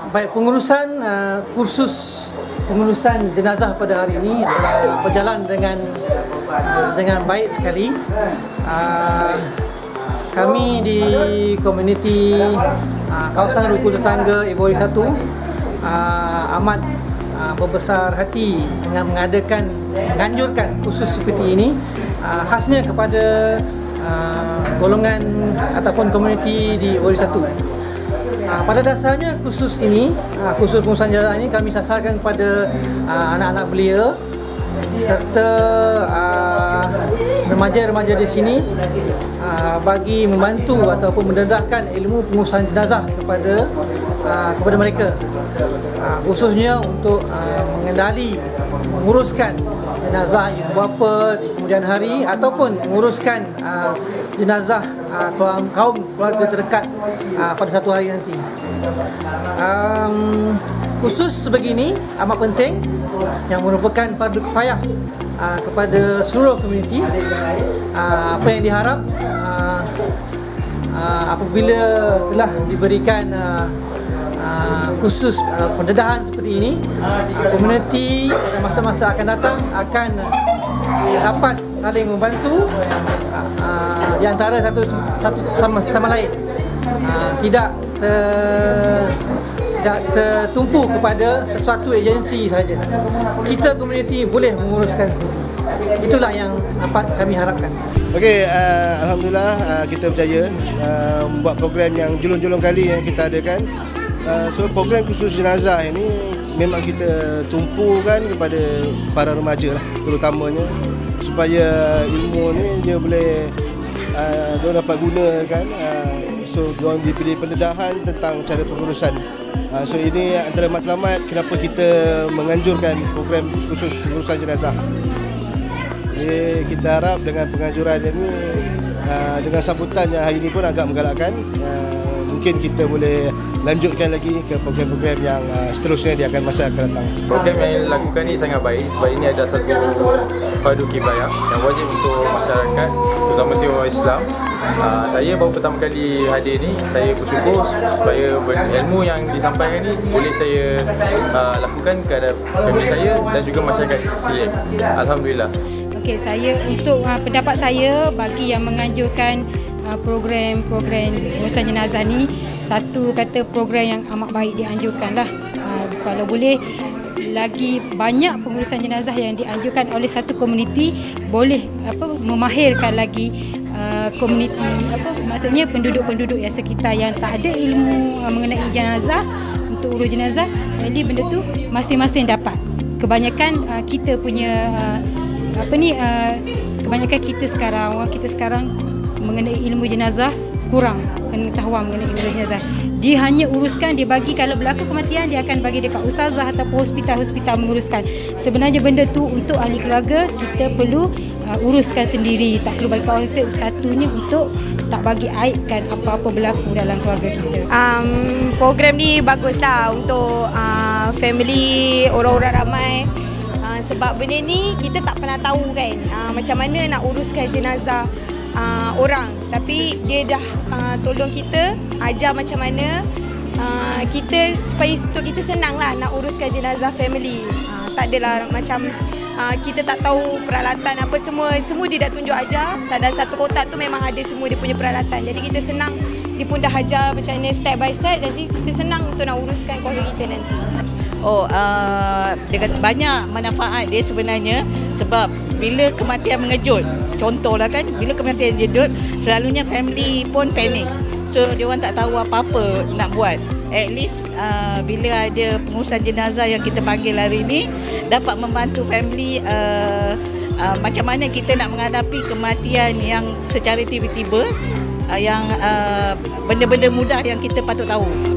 Baik, pengurusan kursus pengurusan jenazah pada hari ini berjalan dengan baik sekali. Kami di komuniti kawasan rukun tetangga Ivory 1 amat berbesar hati dengan menganjurkan kursus seperti ini, khasnya kepada golongan ataupun komuniti di Ivory 1. Pada dasarnya kursus ini, kursus pengurusan jenazah ini kami sasarkan kepada anak-anak belia serta remaja-remaja di sini bagi membantu ataupun mendedahkan ilmu pengurusan jenazah kepada mereka, khususnya untuk menguruskan jenazah ibu bapa di kemudian hari ataupun menguruskan jenazah kaum keluarga terdekat pada satu hari nanti. Kursus sebegini amat penting yang merupakan fardu kifayah kepada seluruh komuniti. Apa yang diharap apabila telah diberikan khusus pendedahan seperti ini, komuniti pada masa-masa akan datang akan dapat saling membantu di antara satu sama lain, tidak tertumpu kepada sesuatu agensi saja. Kita komuniti boleh menguruskan sendiri. Itulah yang dapat kami harapkan. Okey, alhamdulillah kita berjaya membuat program yang julung-julung kali yang kita adakan. So program khusus jenazah ini memang kita tumpukan kepada para remaja lah, terutamanya, supaya ilmu ni dia boleh dia dapat gunakan. So diorang diberi pendedahan tentang cara pengurusan. So ini antara matlamat kenapa kita menganjurkan program khusus pengurusan jenazah. Jadi kita harap dengan penganjuran ini, dengan sambutan yang hari ini pun agak menggalakkan, mungkin kita boleh lanjutkan lagi ke program-program yang seterusnya di masa akan datang. Program yang dilakukan ini sangat baik sebab ini ada satu fardu kifayah yang wajib untuk masyarakat, terutama umat Islam. Saya baru pertama kali hadir ni, saya bersyukur supaya ilmu yang disampaikan ni boleh saya lakukan kepada family saya dan juga masyarakat sekalian. Alhamdulillah. Okey, untuk pendapat saya bagi yang menganjurkan program pengurusan jenazah ni, satu kata program yang amat baik dianjurkanlah. Kalau boleh lagi banyak pengurusan jenazah yang dianjurkan oleh satu komuniti, boleh memahirkan lagi komuniti, maksudnya penduduk-penduduk yang sekitar yang tak ada ilmu mengenai jenazah untuk urus jenazah. Jadi benda tu masing-masing dapat. Kebanyakan kita punya kebanyakan orang kita sekarang mengenai ilmu jenazah kurang pengetahuan mengenai ilmu jenazah. Dia hanya uruskan, dia bagi kalau berlaku kematian dia akan bagi dekat ustazah ataupun hospital menguruskan. Sebenarnya benda tu untuk ahli keluarga kita perlu uruskan sendiri, tak perlu bagi orang kita satunya untuk tak bagi aibkan apa-apa berlaku dalam keluarga kita. Program ni baguslah untuk family, orang-orang ramai. Sebab benda ni kita tak pernah tahu kan macam mana nak uruskan jenazah orang, tapi dia dah tolong kita, ajar macam mana kita supaya untuk kita senang lah nak uruskan jenazah family. Tak adalah macam kita tak tahu peralatan apa semua dia dah tunjuk ajar. Dalam satu kotak tu memang ada semua dia punya peralatan, jadi kita senang. Dia pun dah ajar macam mana step by step, jadi kita senang untuk nak uruskan keluarga kita nanti. Dengan banyak manfaat dia sebenarnya, sebab bila kematian mengejut, contohlah kan, bila kematian mengejut, selalunya family pun panik. So dia orang tak tahu apa-apa nak buat. At least bila ada pengurusan jenazah yang kita panggil hari ini, dapat membantu family macam mana kita nak menghadapi kematian yang secara tiba-tiba, yang benda-benda mudah yang kita patut tahu.